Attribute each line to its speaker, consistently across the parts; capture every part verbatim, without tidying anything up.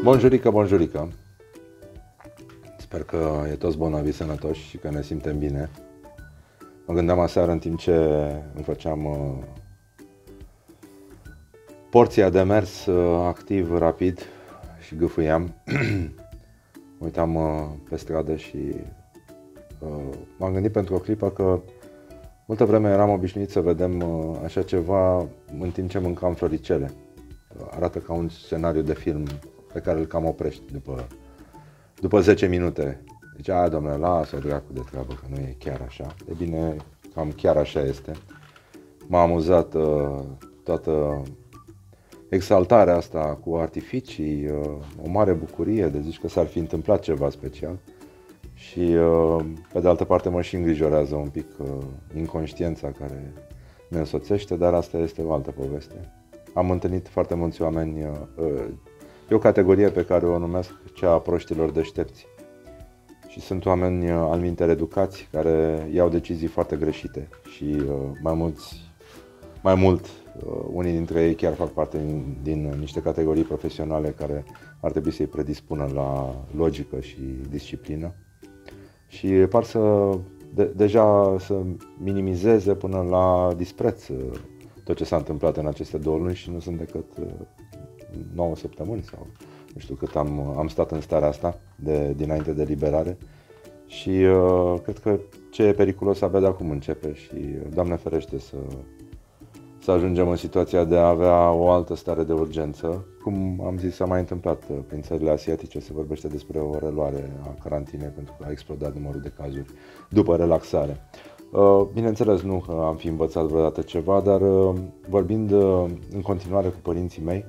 Speaker 1: Bonjurică, bonjurică! Sper că e toți bolnavi sănătoși și că ne simtem bine. Mă gândeam aseară în timp ce îmi făceam uh, porția de mers uh, activ, rapid și gâfâiam. Mă uitam uh, pe stradă și uh, m-am gândit pentru o clipă că multă vreme eram obișnuit să vedem uh, așa ceva în timp ce mâncam floricele. Arată ca un scenariu de film pe care îl cam oprești după, după zece minute. Deci, a, domnule, lasă o dracu de treabă, că nu e chiar așa. E bine, cam chiar așa este. M-a amuzat uh, toată exaltarea asta cu artificii, uh, o mare bucurie de zici că s-ar fi întâmplat ceva special. Și, uh, pe de altă parte, mă și îngrijorează un pic uh, inconștiența care ne însoțește, dar asta este o altă poveste. Am întâlnit foarte mulți oameni, uh, e o categorie pe care o numesc cea a proștilor deștepți. Și sunt oameni al minter educați care iau decizii foarte greșite și uh, mai mulți, mai mult, uh, unii dintre ei chiar fac parte din, din niște categorii profesionale care ar trebui să-i predispună la logică și disciplină. Și par să, de, deja să minimizeze până la dispreț uh, tot ce s-a întâmplat în aceste două luni și nu sunt decât uh, nouă săptămâni sau nu știu cât am, am stat în starea asta de, dinainte de liberare și uh, cred că ce e periculos abia de acum începe și Doamne ferește să, să ajungem în situația de a avea o altă stare de urgență. Cum am zis, s-a mai întâmplat prin țările asiatice, se vorbește despre o reluare a carantinei pentru că a explodat numărul de cazuri după relaxare. Uh, bineînțeles, nu că am fi învățat vreodată ceva, dar uh, vorbind uh, în continuare cu părinții mei,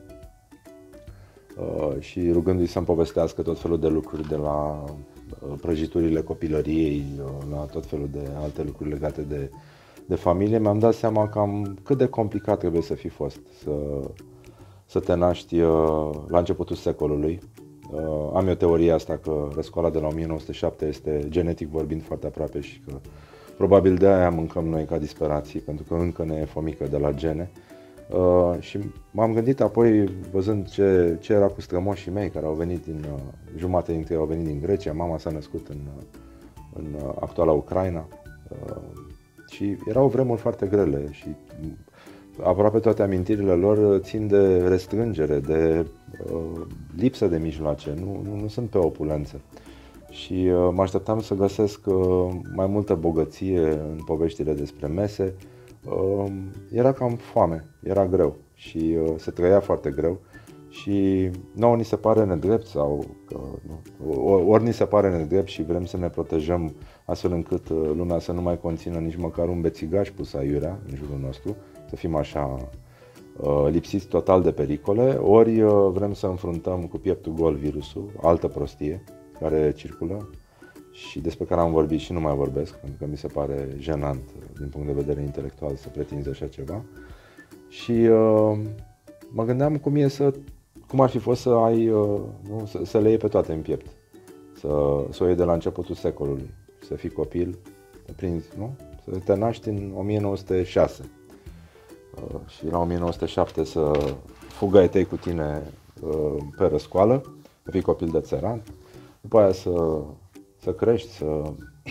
Speaker 1: Uh, și rugându-i să-mi povestească tot felul de lucruri, de la uh, prăjiturile copilăriei, uh, la tot felul de alte lucruri legate de, de familie, mi-am dat seama cam cât de complicat trebuie să fi fost să, să te naști uh, la începutul secolului. Uh, am eu teoria asta că răscoala de la o mie nouă sute șapte este genetic vorbind foarte aproape și că probabil de aia mâncăm noi ca disperații, pentru că încă ne e fomică de la gene. Uh, și m-am gândit apoi, văzând ce, ce era cu strămoșii mei care au venit din, uh, jumate dintre ei au venit din Grecia, mama s-a născut în, în uh, actuala Ucraina uh, și erau vremuri foarte grele și aproape toate amintirile lor țin de restrângere, de uh, lipsă de mijloace, nu, nu, nu sunt pe opulență. Și uh, mă așteptam să găsesc uh, mai multă bogăție în poveștile despre mese. Uh, era cam foame, era greu și uh, se trăia foarte greu și nouă ni se pare nedrept sau uh, ori ni se pare nedrept și vrem să ne protejăm astfel încât uh, lumea să nu mai conțină nici măcar un bețigaș pus aiurea în jurul nostru, să fim așa uh, lipsiți total de pericole, ori uh, vrem să înfruntăm cu pieptul gol virusul, altă prostie care circulă și despre care am vorbit și nu mai vorbesc, pentru că mi se pare jenant din punct de vedere intelectual să pretinzi așa ceva. Și uh, mă gândeam cum e să, cum ar fi fost să ai, uh, nu, să, să le iei pe toate în piept, să, să o iei de la începutul secolului, să fii copil, să prinzi, nu? Să te naști în o mie nouă sute șase uh, și la o mie nouă sute șapte să fugă ai tăi cu tine uh, pe răscoală, să fii copil de țăran, după aia să să crești, să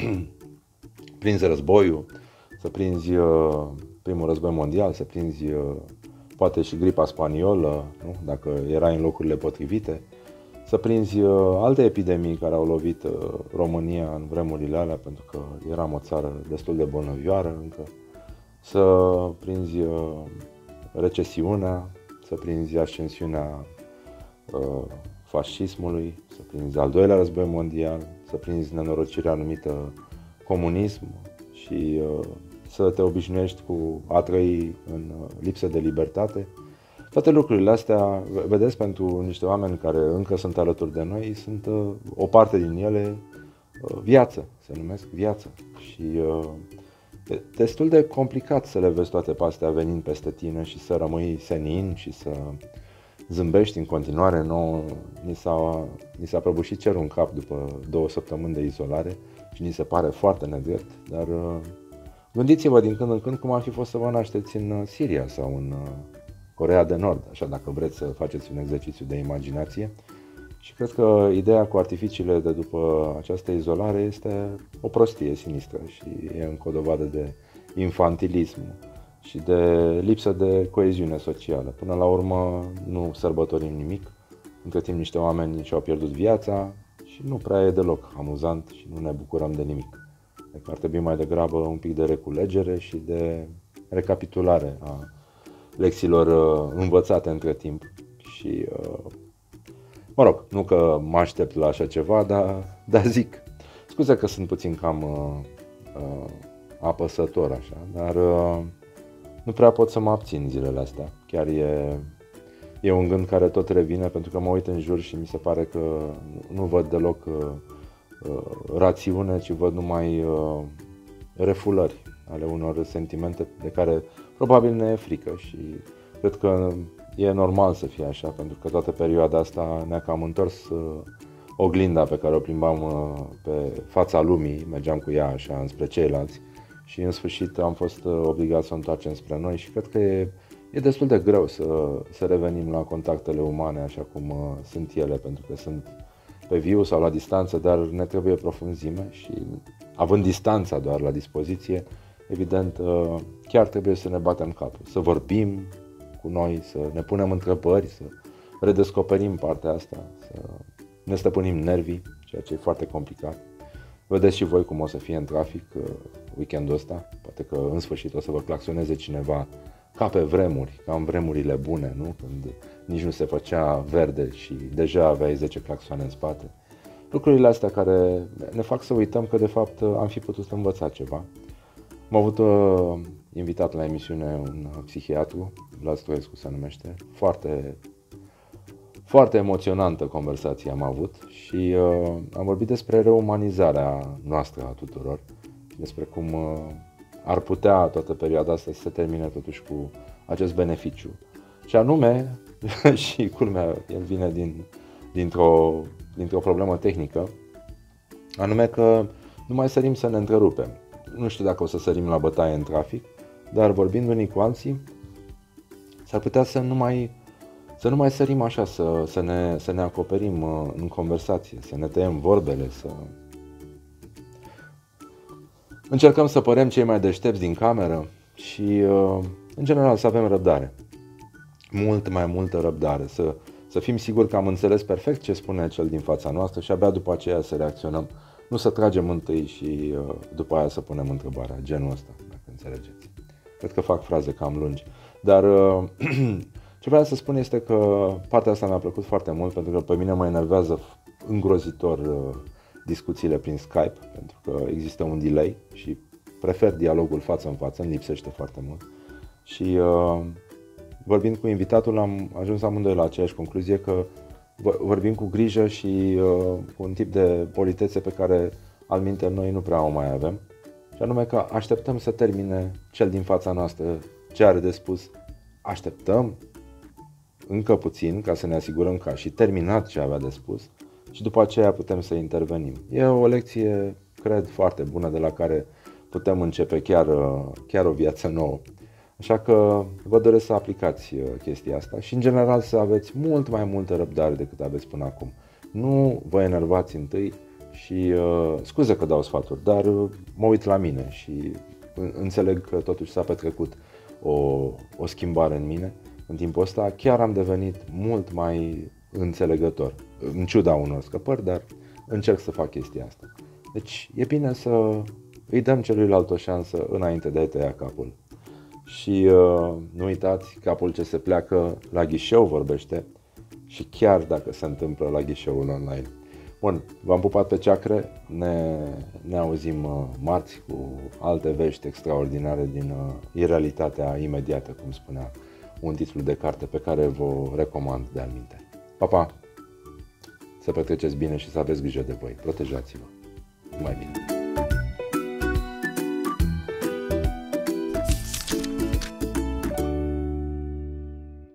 Speaker 1: prinzi războiul, să prinzi uh, primul război mondial, să prinzi uh, poate și gripa spaniolă, nu? Dacă erai în locurile potrivite, să prinzi uh, alte epidemii care au lovit uh, România în vremurile alea, pentru că eram o țară destul de bolnăvioară încă, să prinzi uh, recesiunea, să prinzi ascensiunea uh, fascismului, să prinzi al doilea război mondial, să prinzi nenorocirea numită comunism și uh, să te obișnuiești cu a trăi în uh, lipsă de libertate. Toate lucrurile astea, vedeți, pentru niște oameni care încă sunt alături de noi, sunt uh, o parte din ele uh, viață, se numesc viață. Și uh, e destul de complicat să le vezi toate pe astea venind peste tine și să rămâi senin și să zâmbești în continuare. Nouă, ni s-a, ni s-a prăbușit cerul în cap după două săptămâni de izolare și ni se pare foarte nedrept, dar uh, gândiți-vă din când în când cum ar fi fost să vă nașteți în Siria sau în uh, Coreea de Nord, așa dacă vreți să faceți un exercițiu de imaginație Și cred că ideea cu artificiile de după această izolare este o prostie sinistră și e încă o dovadă de infantilism și de lipsă de coeziune socială. Până la urmă nu sărbătorim nimic, între timp niște oameni și-au pierdut viața și nu prea e deloc amuzant și nu ne bucurăm de nimic. Deci ar trebui mai degrabă un pic de reculegere și de recapitulare a lecțiilor învățate între timp și, mă rog, nu că mă aștept la așa ceva, dar, dar zic, scuze că sunt puțin cam uh, uh, apăsător așa, dar uh, nu prea pot să mă abțin zilele astea. Chiar e, e un gând care tot revine, pentru că mă uit în jur și mi se pare că nu văd deloc uh, uh, rațiune, ci văd numai uh, refulări ale unor sentimente de care probabil ne e frică și cred că e normal să fie așa, pentru că toată perioada asta ne-a cam întors uh, oglinda pe care o plimbam uh, pe fața lumii, mergeam cu ea așa înspre ceilalți și în sfârșit am fost uh, obligați să o întoarcem spre noi și cred că e, e destul de greu să, să revenim la contactele umane așa cum uh, sunt ele, pentru că sunt pe viu sau la distanță, dar ne trebuie profunzime și având distanța doar la dispoziție, evident, uh, chiar trebuie să ne batem capul, să vorbim cu noi, să ne punem întrebări, să redescoperim partea asta, să ne stăpânim nervii, ceea ce e foarte complicat. Vedeți și voi cum o să fie în trafic uh, weekendul ăsta, poate că în sfârșit o să vă claxoneze cineva ca pe vremuri, ca în vremurile bune, nu? Când nici nu se făcea verde și deja aveai zece claxoane în spate. Lucrurile astea care ne fac să uităm că de fapt am fi putut învăța ceva. Am avut uh, invitat la emisiune un psihiatru, Vlad Stoescu se numește, foarte, foarte emoționantă conversație am avut și uh, am vorbit despre reumanizarea noastră a tuturor, despre cum uh, ar putea toată perioada asta să se termine totuși cu acest beneficiu. Și anume, și culmea, el vine din, dintr-o, dintr-o problemă tehnică, anume că nu mai sărim să ne întrerupem. Nu știu dacă o să sărim la bătaie în trafic, dar vorbind unii cu alții, s-ar putea să nu mai, să nu mai sărim așa, să, să, ne, să ne acoperim în conversație, să ne tăiem vorbele, să încercăm să părem cei mai deștepți din cameră și, în general, să avem răbdare. Mult mai multă răbdare, să, să fim siguri că am înțeles perfect ce spune cel din fața noastră și abia după aceea să reacționăm. Nu să tragem întâi și uh, după aia să punem întrebarea, genul ăsta, dacă înțelegeți. Cred că fac fraze cam lungi. Dar uh, ce vreau să spun este că partea asta mi-a plăcut foarte mult, pentru că pe mine mă enervează îngrozitor uh, discuțiile prin Skype, pentru că există un delay și prefer dialogul față în față, îmi lipsește foarte mult. Și uh, vorbind cu invitatul am ajuns amândoi la aceeași concluzie că vorbim cu grijă și uh, cu un tip de politețe pe care alminte noi nu prea o mai avem. Și anume că așteptăm să termine cel din fața noastră ce are de spus. Așteptăm încă puțin ca să ne asigurăm că a și terminat ce avea de spus și după aceea putem să intervenim. E o lecție, cred, foarte bună de la care putem începe chiar, chiar o viață nouă. Așa că vă doresc să aplicați chestia asta și în general să aveți mult mai multă răbdare decât aveți până acum. Nu vă enervați întâi și uh, scuze că dau sfaturi, dar uh, mă uit la mine și înțeleg că totuși s-a petrecut o, o schimbare în mine. În timpul ăsta chiar am devenit mult mai înțelegător, în ciuda unor scăpări, dar încerc să fac chestia asta. Deci e bine să îi dăm celuilalt o șansă înainte de a tăia capul. Și uh, nu uitați, capul ce se pleacă la ghișeu vorbește și chiar dacă se întâmplă la ghișeul online. Bun, v-am pupat pe ceacre, ne, ne auzim uh, marți cu alte vești extraordinare din uh, irealitatea imediată, cum spunea un titlu de carte pe care vă recomand de aminte. Pa, pa! Să petreceți bine și să aveți grijă de voi. Protejați-vă! Mai bine!